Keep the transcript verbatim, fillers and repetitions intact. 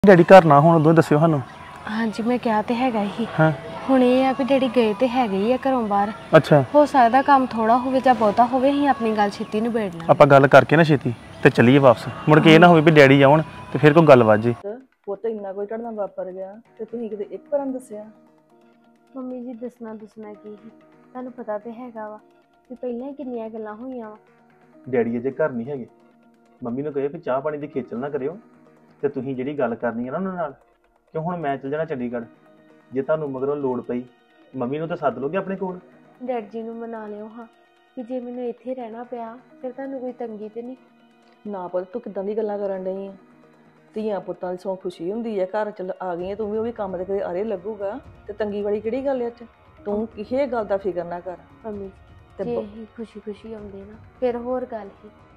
Daddy ਘਰ ਨਾ ਹੁਣ ਉਦੋਂ ਦੱਸਿਓ ਸਾਨੂੰ। ਹਾਂਜੀ ਮੈਂ ਕਿਹਾ ਤੇ ਹੈਗਾ ਹੀ। ਹਾਂ ਹੁਣ ਇਹ ਆ ਵੀ ਡੈਡੀ ਗਏ ਤੇ ਹੈਗੇ ਹੀ ਆ ਘਰੋਂ ਬਾਹਰ। ਅੱਛਾ ਹੋ ਸਕਦਾ ਕੰਮ ਥੋੜਾ ਹੋਵੇ ਜਾਂ ਬਹੁਤਾ ਹੋਵੇ, ਅਸੀਂ ਆਪਣੀ ਗੱਲ ਛੇਤੀ ਨਿਬੇੜ ਲਾਂਗੇ। ਆਪਾਂ ਗੱਲ ਕਰਕੇ ਨਾ ਛੇਤੀ ਤੇ ਚੱਲੀਏ ਵਾਪਸ। ਮੁੜ ਕੇ ਇਹ ਨਾ ਹੋਵੇ ਵੀ ਡੈਡੀ ਆਉਣ ਤੇ ਫਿਰ ਕੋਈ ਗੱਲ ਵੱਜ ਜੇ। ਪੁੱਤ ਇੰਨਾ ਕੋਈ ਤੁਹਾਡੇ ਨਾਲ ਵਾਪਰ ਗਿਆ ਤੇ ਤੁਸੀਂ ਕਿਤੇ ਇੱਕ ਵਾਰ ਨੀ ਦੱਸਿਆ? ਮੰਮੀ ਜੀ ਦੱਸਣਾ ਦੱਸਣਾ ਕੀ ਸੀ, ਤੁਹਾਨੂੰ ਪਤਾ ਤੇ ਹੈਗਾ ਵਾ ਵੀ ਪਹਿਲਾਂ ਹੀ ਕਿੰਨੀਆਂ ਗੱਲਾਂ ਹੋਈਆਂ ਵਾ। ਡੈਡੀ ਅਜੇ ਘਰ ਨਹੀਂ ਹੈਗੇ। ਮੰਮੀ ਨੂੰ ਕਹੇ ਵੀ ਚਾਹ ਪਾਣੀ ਦੀ ਖੇਚਲ ਨਾ ਕਰਿਓ ਤੇ ਤੁਸੀਂ ਜਿਹੜੀ ਗੱਲ ਕਰਨੀ ਹੈ ਨਾ ਉਹਨਾਂ ਨਾਲ, ਕਿਉਂ ਹੁਣ ਮੈਂ ਚੱਲ ਜਾਣਾ ਚੰਡੀਗੜ੍ਹ। ਜੇ ਤੁਹਾਨੂੰ ਮਗਰੋਂ ਲੋੜ ਪਈ ਮੰਮੀ ਨੂੰ ਤਾਂ ਸੱਦ ਲੋਗੇ ਆਪਣੇ ਕੋਲ। ਡੈਡ ਜੀ ਨੂੰ ਮਨਾ ਲਿਓ ਹਾਂ ਕਿ ਜੇ ਮੈਨੂੰ ਇੱਥੇ ਰਹਿਣਾ ਪਿਆ ਫਿਰ ਤੁਹਾਨੂੰ ਕੋਈ ਤੰਗੀ ਤੇ ਨਹੀਂ। ਨਾ ਪੁੱਤ ਤੂੰ ਕਿੱਦਾਂ ਦੀ ਗੱਲਾਂ ਕਰਨ ਡਈ ਆ? ਧੀਆਂ ਪੁੱਤਾਂ ਦੀ ਸੌ ਖੁਸ਼ੀ ਹੁੰਦੀ ਹੈ, ਘਰ ਚ ਆ ਗਈ ਹੈ ਤੂੰ ਵੀ, ਉਹ ਵੀ ਕੰਮ ਤੇ ਕਦੇ ਆਰੇ ਲੱਗੂਗਾ ਤੇ ਤੰਗੀ ਵਾਲੀ ਕਿਹੜੀ ਗੱਲ ਐ? ਚ ਤੂੰ ਕਿਸੇ ਗੱਲ ਦਾ ਫਿਕਰ ਨਾ ਕਰ। ਮੰਮੀ ਤੇ ਜੇ ਅਸੀਂ ਖੁਸ਼ੀ ਖੁਸ਼ੀ ਆਉਂਦੇ ਨਾ ਫਿਰ ਹੋਰ ਗੱਲ ਸੀ,